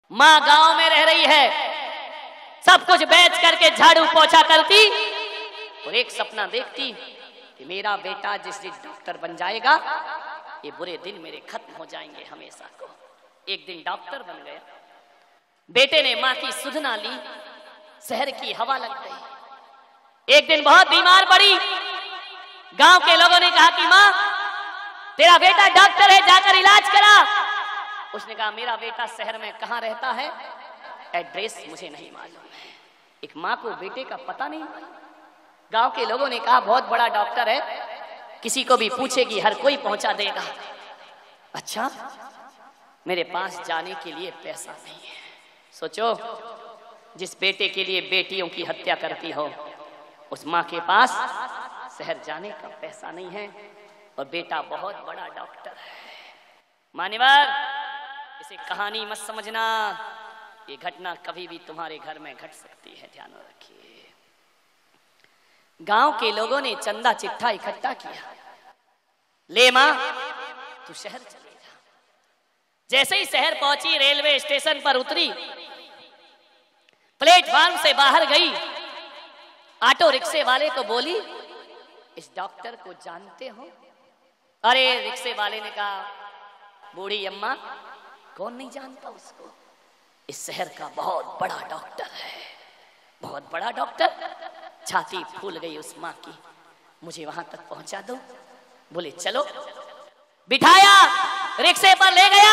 माँ गांव में रह रही है, सब कुछ बेच करके झाड़ू पोछा करती और एक सपना देखती कि मेरा बेटा जिस दिन डॉक्टर बन जाएगा ये बुरे दिन मेरे खत्म हो जाएंगे हमेशा को। एक दिन डॉक्टर बन गया, बेटे ने माँ की सुध ना ली, शहर की हवा लग गई। एक दिन बहुत बीमार पड़ी, गांव के लोगों ने कहा कि माँ तेरा बेटा डॉक्टर है, जाकर इलाज करा। उसने कहा मेरा बेटा शहर में कहाँ रहता है, एड्रेस मुझे नहीं मालूम है। एक माँ को बेटे का पता नहीं मालूम। गांव के लोगों ने कहा बहुत बड़ा डॉक्टर है, किसी को भी पूछेगी हर कोई पहुंचा देगा। अच्छा, मेरे पास जाने के लिए पैसा नहीं है। सोचो, जिस बेटे के लिए बेटियों की हत्या करती हो उस माँ के पास शहर जाने का पैसा नहीं है और बेटा बहुत bड़ा डॉक्टर है। मान्यवर, इसे कहानी मत समझना, ये घटना कभी भी तुम्हारे घर में घट सकती है, ध्यान रखिए। गांव के लोगों ने चंदा चिट्ठा इकट्ठा किया, ले मां तू शहर चले जा। जैसे ही शहर पहुंची, रेलवे स्टेशन पर उतरी, प्लेटफार्म से बाहर गई, ऑटो रिक्शे वाले को बोली इस डॉक्टर को जानते हो? अरे रिक्शे वाले ने कहा बूढ़ी अम्मा कौन नहीं जानता उसको, इस शहर का बहुत बड़ा डॉक्टर है, बहुत बड़ा डॉक्टर। छाती फूल गई उस माँ की, मुझे वहां तक पहुंचा दो। बोले चलो, बिठाया, रिक्शे पर ले गया।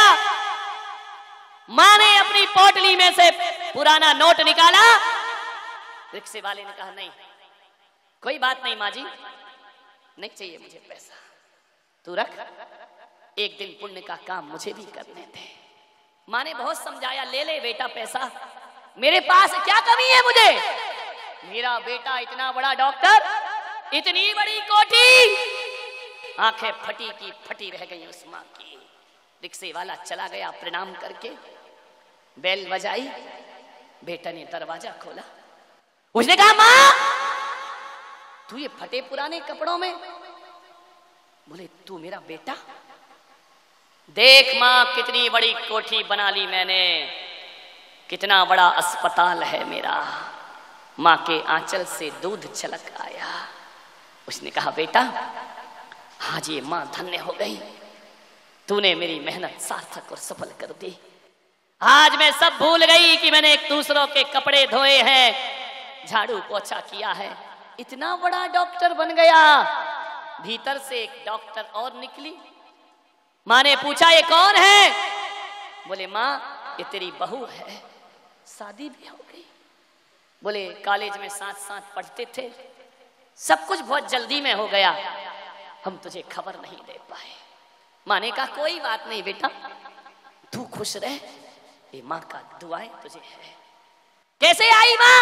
माँ ने अपनी पोटली में से पुराना नोट निकाला। रिक्शे वाले ने कहा नहीं, कोई बात नहीं माँ जी, नहीं चाहिए मुझे पैसा, तू रख, एक दिन पुण्य का काम मुझे भी करने दे। माँ ने बहुत समझाया, ले ले बेटा पैसा, मेरे पास क्या कमी है मुझे, मेरा बेटा इतना बड़ा डॉक्टर, इतनी बड़ी कोठी। आंखें फटी की फटी रह गई उस माँ की। रिक्शे वाला चला गया, प्रणाम करके बेल बजाई, बेटा ने दरवाजा खोला। उसने कहा माँ तू ये फटे पुराने कपड़ों में? बोले तू मेरा बेटा? देख माँ कितनी बड़ी कोठी बना ली मैंने, कितना बड़ा अस्पताल है मेरा। माँ के आंचल से दूध छलक आया। उसने कहा बेटा आज ये माँ धन्य हो गई, तूने मेरी मेहनत सार्थक और सफल कर दी। आज मैं सब भूल गई कि मैंने एक दूसरों के कपड़े धोए हैं, झाड़ू पोछा किया है, इतना बड़ा डॉक्टर बन गया। भीतर से एक डॉक्टर और निकली। माँ ने पूछा ये कौन है? बोले माँ ये तेरी बहू है, शादी भी हो गई। बोले कॉलेज में साथ साथ पढ़ते थे, सब कुछ बहुत जल्दी में हो गया, हम तुझे खबर नहीं दे पाए। माँ ने कहा कोई बात नहीं बेटा, तू खुश रह, ये माँ का दुआएं तुझे है। कैसे आई माँ?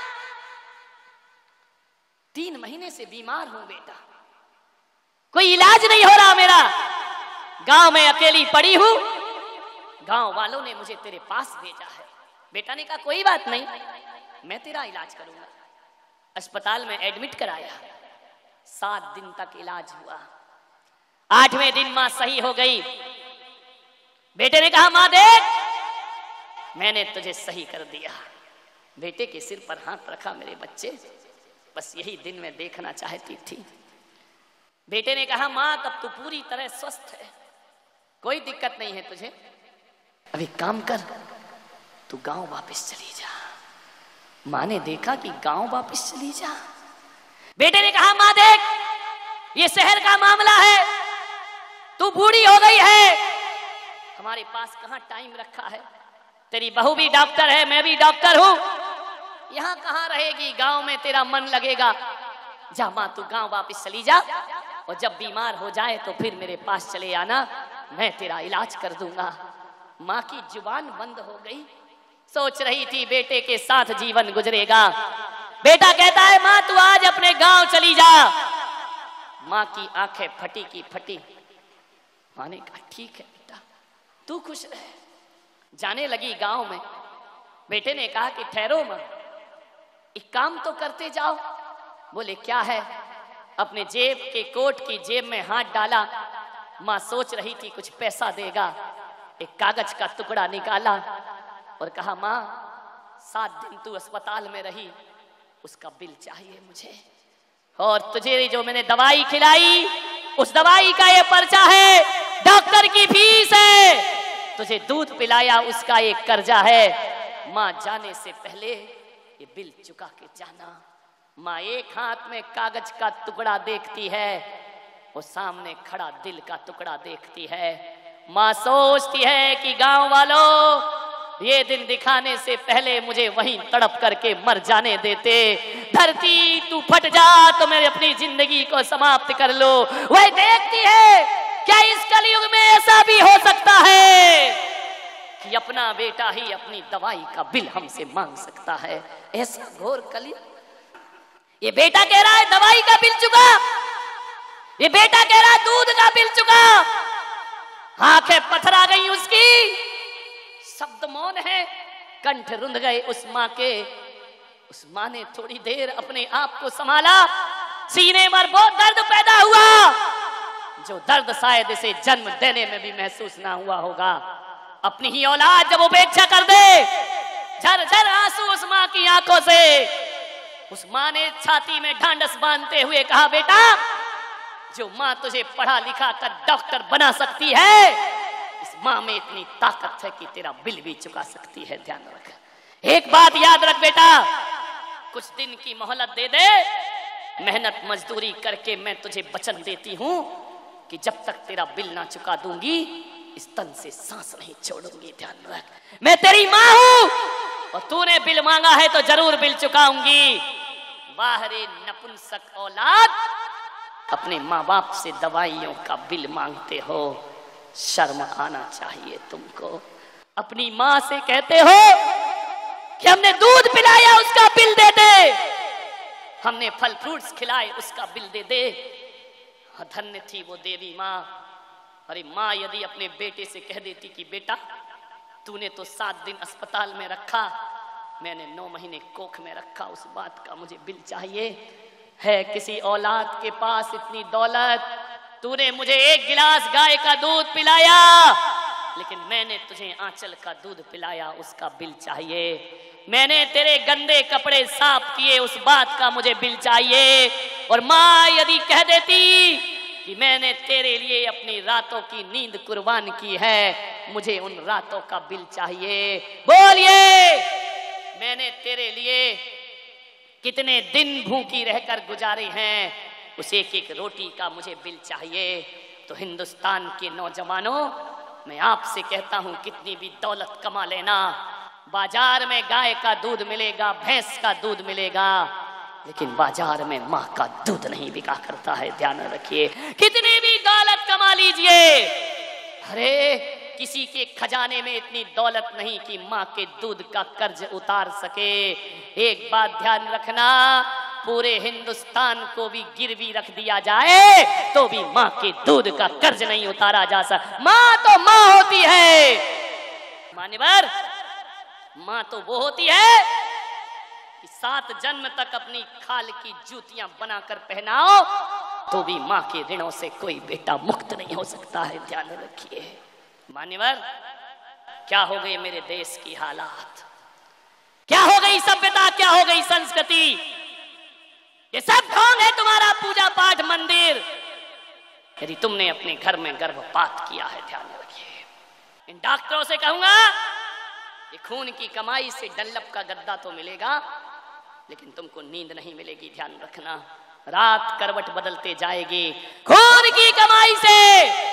3 महीने से बीमार हूं बेटा, कोई इलाज नहीं हो रहा मेरा, गांव में अकेली पड़ी हूं, गांव वालों ने मुझे तेरे पास भेजा है। बेटा ने कहा कोई बात नहीं, मैं तेरा इलाज करूंगा। अस्पताल में एडमिट कराया, 7 दिन तक इलाज हुआ। 8वें दिन मां सही हो गई। बेटे ने कहा मां देख मैंने तुझे सही कर दिया। बेटे के सिर पर हाथ रखा, मेरे बच्चे बस यही दिन मैं देखना चाहती थी। बेटे ने कहा मां तब तू पूरी तरह स्वस्थ है, कोई दिक्कत नहीं है तुझे, अभी काम कर, तू गांव वापस चली जा। मां ने देखा कि गांव वापस चली जा। बेटे ने कहा मां देख ये शहर का मामला है, तू बूढ़ी हो गई है, हमारे पास कहां टाइम रखा है, तेरी बहू भी डॉक्टर है, मैं भी डॉक्टर हूं, यहां कहां रहेगी, गांव में तेरा मन लगेगा। जा मां तू गांव वापस चली जा, और जब बीमार हो जाए तो फिर मेरे पास चले आना, मैं तेरा इलाज कर दूंगा। मां की जुबान बंद हो गई, सोच रही थी बेटे के साथ जीवन गुजरेगा। बेटा कहता है मां तू आज अपने गांव चली जा। मां की आंखें फटी की फटी। मां ने कहा ठीक है बेटा तू खुश रह। जाने लगी गांव में। बेटे ने कहा कि ठहरो मां, एक काम तो करते जाओ। बोले क्या है? अपने जेब के कोट की जेब में हाथ डाला। मां सोच रही थी कुछ पैसा देगा, एक कागज का टुकड़ा निकाला, और कहा माँ 7 दिन तू अस्पताल में रही, उसका बिल चाहिए मुझे, और तुझे जो मैंने दवाई खिलाई उस दवाई का ये पर्चा है, डॉक्टर की फीस है, तुझे दूध पिलाया उसका एक कर्जा है। माँ जाने से पहले ये बिल चुका के जाना। माँ एक हाथ में कागज का टुकड़ा देखती है और सामने खड़ा दिल का टुकड़ा देखती है। माँ सोचती है कि गांव वालों ये दिन दिखाने से पहले मुझे वहीं तड़प करके मर जाने देते। धरती तू फट जा तो मैं अपनी जिंदगी को समाप्त कर लो। वह देखती है क्या इस कलयुग में ऐसा भी हो सकता है कि अपना बेटा ही अपनी दवाई का बिल हमसे मांग सकता है। ऐसा घोर कलयुग। ये बेटा कह रहा है दवाई का बिल चुका, ये बेटा कह रहा है दूध का बिल चुका। आंखें पथरा गई उसकी, शब्द मौन है, कंठ रुंध गए उस माँ के। उस माँ ने थोड़ी देर अपने आप को संभाला। सीने में बहुत दर्द पैदा हुआ, जो दर्द शायद इसे जन्म देने में भी महसूस ना हुआ होगा। अपनी ही औलाद जब उपेक्षा कर दे, झरझर आंसू उस माँ की आंखों से। उस माँ ने छाती में ढांढस बांधते हुए कहा बेटा, जो माँ तुझे पढ़ा लिखा कर डॉक्टर बना सकती है, इस माँ में इतनी ताकत है कि तेरा बिल भी चुका सकती है। ध्यान रख, एक बात याद रख बेटा, कुछ दिन की मोहलत दे दे, मेहनत मजदूरी करके मैं तुझे वचन देती हूँ कि जब तक तेरा बिल ना चुका दूंगी इस तन से सांस नहीं छोड़ूंगी। ध्यान रख, मैं तेरी माँ हूँ और तूने बिल मांगा है तो जरूर बिल चुकाऊंगी। बाहरे नपुंसक औलाद, अपने माँ बाप से दवाइयों का बिल मांगते हो, शर्म आना चाहिए तुमको। अपनी माँ से कहते हो कि हमने दूध पिलाया उसका बिल दे दे, हमने फल फ्रूट्स खिलाए उसका बिल दे दे। धन्य थी वो देवी माँ। अरे माँ यदि अपने बेटे से कह देती कि बेटा तूने तो 7 दिन अस्पताल में रखा, मैंने 9 महीने कोख में रखा, उस बात का मुझे बिल चाहिए। है किसी औलाद के पास इतनी दौलत, तूने मुझे 1 गिलास गाय का दूध पिलाया, लेकिन मैंने तुझे आंचल का दूध पिलाया, उसका बिल चाहिए। मैंने तेरे गंदे कपड़े साफ किए, उस बात का मुझे बिल चाहिए। और माँ यदि कह देती कि मैंने तेरे लिए अपनी रातों की नींद कुर्बान की है, मुझे उन रातों का बिल चाहिए। बोलिए, मैंने तेरे लिए कितने दिन भूखी रहकर गुजारे हैं, उस एक रोटी का मुझे बिल चाहिए। तो हिंदुस्तान के नौजवानों, मैं आपसे कहता हूं कितनी भी दौलत कमा लेना, बाजार में गाय का दूध मिलेगा, भैंस का दूध मिलेगा, लेकिन बाजार में माँ का दूध नहीं बिका करता है। ध्यान रखिए, कितनी भी दौलत कमा लीजिए, अरे किसी के खजाने में इतनी दौलत नहीं कि माँ के दूध का कर्ज उतार सके। एक बात ध्यान रखना, पूरे हिंदुस्तान को भी गिरवी रख दिया जाए तो भी माँ के दूध का कर्ज नहीं उतारा जा सकता। माँ तो माँ होती है मान्यवर, माँ तो वो होती है कि 7 जन्म तक अपनी खाल की जूतियां बनाकर पहनाओ तो भी माँ के ऋणों से कोई बेटा मुक्त नहीं हो सकता है। ध्यान रखिए मान्यवर, क्या हो गई मेरे देश की हालात, क्या हो गई सभ्यता, क्या हो गई संस्कृति। ये सब ढोंग है तुम्हारा पूजा पाठ मंदिर। यदि तुमने अपने घर में गर्भपात किया है, ध्यान रखिए, इन डॉक्टरों से कहूंगा ये खून की कमाई से डंलप का गद्दा तो मिलेगा, लेकिन तुमको नींद नहीं मिलेगी। ध्यान रखना, रात करवट बदलते जाएगी। खून की कमाई से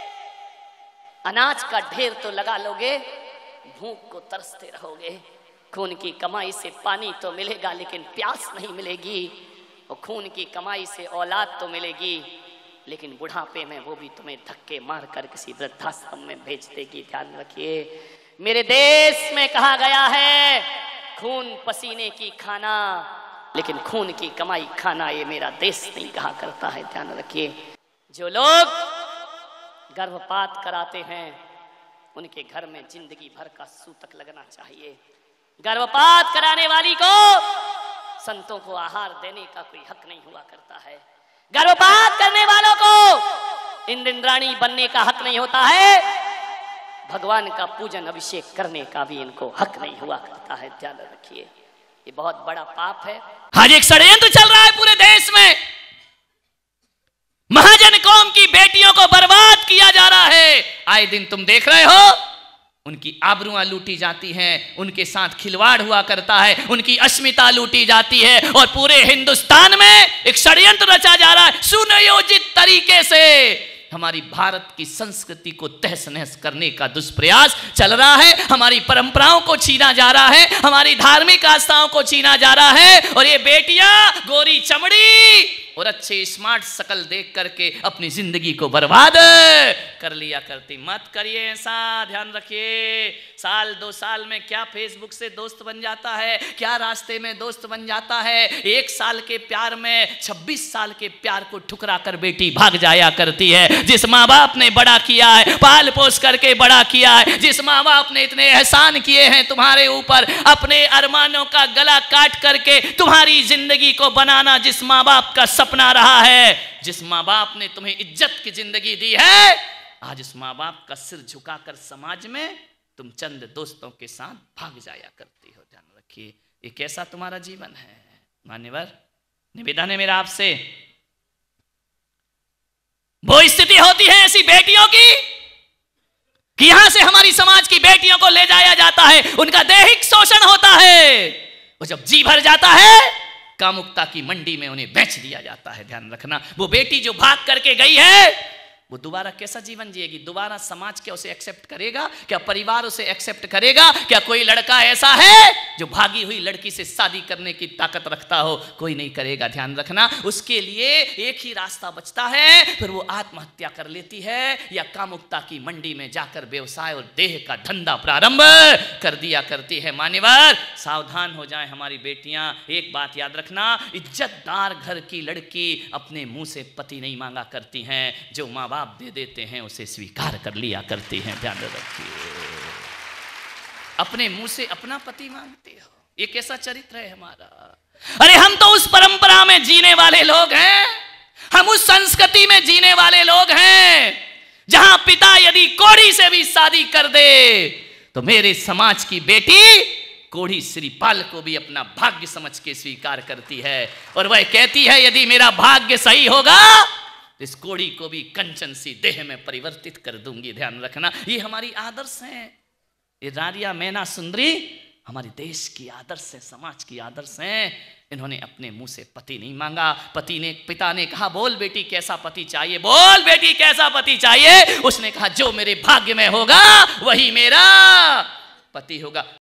अनाज का ढेर तो लगा लोगे, भूख को तरसते रहोगे। खून की कमाई से पानी तो मिलेगा लेकिन प्यास नहीं मिलेगी, और खून की कमाई से औलाद तो मिलेगी, लेकिन बुढ़ापे में वो भी तुम्हें धक्के मारकर किसी वृद्धाश्रम में भेज देगी। ध्यान रखिए, मेरे देश में कहा गया है खून पसीने की खाना, लेकिन खून की कमाई खाना ये मेरा देश नहीं कहा करता है। ध्यान रखिए, जो लोग गर्भपात कराते हैं उनके घर में जिंदगी भर का सूतक लगना चाहिए। गर्भपात कराने वाली को संतों को आहार देने का कोई हक नहीं हुआ करता है। गर्भपात करने वालों को इंद्राणी बनने का हक नहीं होता है। भगवान का पूजन अभिषेक करने का भी इनको हक नहीं हुआ करता है। ध्यान रखिए, ये बहुत बड़ा पाप है। आज एक षड्यंत्र चल रहा है पूरे देश में, महाजन कौम की बेटियों को बर्बाद किया जा रहा है। आए दिन तुम देख रहे हो, उनकी आबरुआं लूटी जाती हैं, उनके साथ खिलवाड़ हुआ करता है, उनकी अस्मिता लूटी जाती है, और पूरे हिंदुस्तान में एक षड्यंत्र रचा जा रहा है सुनियोजित तरीके से। हमारी भारत की संस्कृति को तहस नहस करने का दुष्प्रयास चल रहा है, हमारी परंपराओं को छीना जा रहा है, हमारी धार्मिक आस्थाओं को छीना जा रहा है। और ये बेटियां गोरी चमड़ी और अच्छे स्मार्ट शकल देख करके अपनी जिंदगी को बर्बाद कर लिया करती। मत करिए ऐसा, ध्यान रखिए। साल 2 साल में क्या फेसबुक से दोस्त बन जाता है, क्या रास्ते में दोस्त बन जाता है। 1 साल के प्यार में 26 साल के प्यार को ठुकरा कर बेटी भाग जाया करती है। जिस माँ बाप ने बड़ा किया है, पाल पोस करके बड़ा किया है, जिस माँ बाप ने इतने एहसान किए हैं तुम्हारे ऊपर, अपने अरमानों का गला काट करके तुम्हारी जिंदगी को बनाना जिस माँ बाप का सपना रहा है, जिस माँ बाप ने तुम्हें इज्जत की जिंदगी दी है, आज उस माँ बाप का सिर झुकाकर समाज में तुम चंद दोस्तों के साथ भाग जाया करती हो। ध्यान रखिए, ये कैसा तुम्हारा जीवन है। मान्यवर, निवेदन है मेरा आपसे, वो स्थिति होती है ऐसी बेटियों की कि यहां से हमारी समाज की बेटियों को ले जाया जाता है, उनका दैहिक शोषण होता है, और जब जी भर जाता है कामुकता की मंडी में उन्हें बेच दिया जाता है। ध्यान रखना, वो बेटी जो भाग करके गई है वो दोबारा कैसा जीवन जिएगी। दोबारा समाज क्या उसे एक्सेप्ट करेगा, क्या परिवार उसे एक्सेप्ट करेगा। क्या कोई लड़का ऐसा है जो भागी हुई लड़की से शादी करने की ताकत रखता हो? कोई नहीं करेगा। ध्यान रखना, उसके लिए एक ही रास्ता बचता है, फिर वो आत्महत्या कर लेती है या कामुकता की मंडी में जाकर व्यवसाय और देह का धंधा प्रारंभ कर दिया करती है। मान्यवर, सावधान हो जाएं हमारी बेटियां। एक बात याद रखना, इज्जतदार घर की लड़की अपने मुंह से पति नहीं मांगा करती हैं, जो माँ आप दे देते हैं उसे स्वीकार कर लिया करती हैं। ध्यान रखिए, अपने मुंह से अपना पति मांगते हो, ये कैसा चरित्र है हमारा। अरे हम तो उस परंपरा में जीने वाले लोग हैं, हम उस संस्कृति में जीने वाले लोग हैं जहां पिता यदि कोढ़ी से भी शादी कर दे तो मेरे समाज की बेटी कोढ़ी श्रीपाल को भी अपना भाग्य समझ के स्वीकार करती है, और वह कहती है यदि मेरा भाग्य सही होगा इस कोढ़ी को भी कंचन सी देह में परिवर्तित कर दूंगी। ध्यान रखना, ये हमारी आदर्श हैं। ये रारिया मैना सुंदरी हमारे देश की आदर्श है, समाज की आदर्श हैं। इन्होंने अपने मुंह से पति नहीं मांगा, पिता ने कहा बोल बेटी कैसा पति चाहिए, बोल बेटी कैसा पति चाहिए। उसने कहा जो मेरे भाग्य में होगा वही मेरा पति होगा।